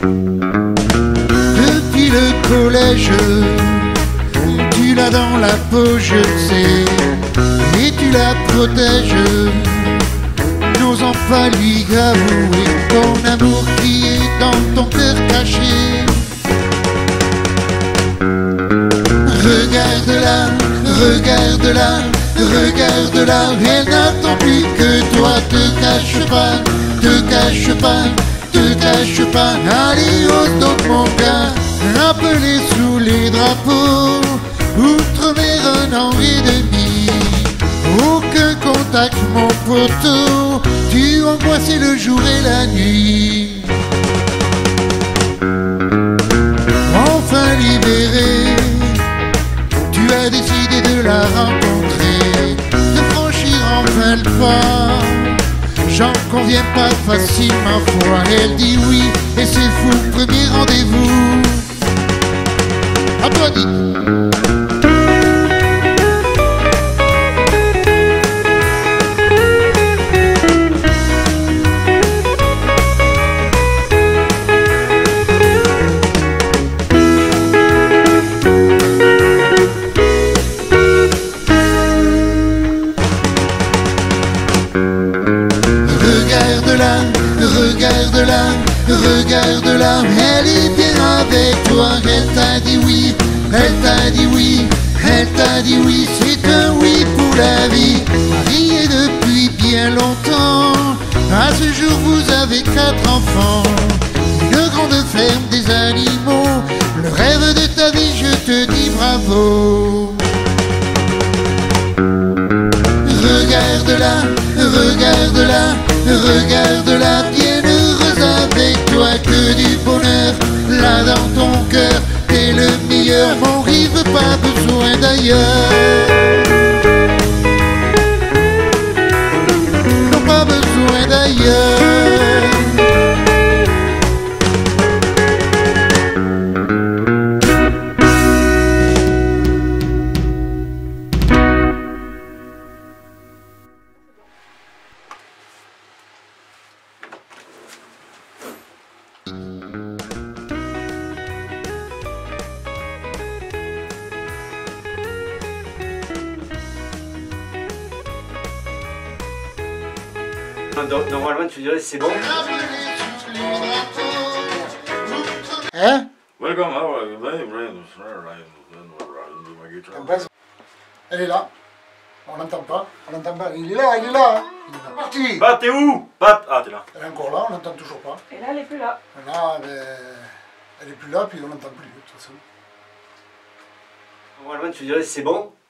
Depuis le collège, tu l'as dans la peau, je sais, et tu la protèges. N'osant pas lui avouer ton amour qui est dans ton cœur caché. Regarde-la, regarde-la, regarde-la, elle n'attend plus que toi. Te cache pas, te cache pas, te cache pas. Allez, ose donc mon gars, appelez sous les drapeaux, outre-mer 1 an et demi. Aucun contact mon poteau, tu angoissais le jour et la nuit. Enfin libéré, tu as décidé de la rencontrer, de franchir enfin le pas. J'en conviens pas facile ma foi, elle dit oui et c'est fou, premier rendez-vous. Applaudis. Regarde-la, regarde-la, regarde-la, elle est bien avec toi. Elle t'a dit oui, elle t'a dit oui, elle t'a dit oui, c'est un oui pour la vie. Mariés depuis bien longtemps, à ce jour vous avez 4 enfants, une grande ferme, des animaux, le rêve de ta vie, je te dis bravo. Regarde-la, regarde-la, regarde-la, bien heureuse avec toi, que du bonheur, là dans ton cœur, t'es le meilleur, mon rive, pas besoin d'ailleurs. Non, pas besoin d'ailleurs. Normalement tu dirais c'est bon. Hein? Elle est là. On l'entend pas. On l'entend pas. Il est là, il est là. Il est parti. Pat, t'es où? Pat, ah t'es là. Elle est encore là, on l'entend toujours pas. Et là, elle est plus là. Là, elle est plus là, puis on l'entend plus de toute façon. Normalement tu dirais c'est bon.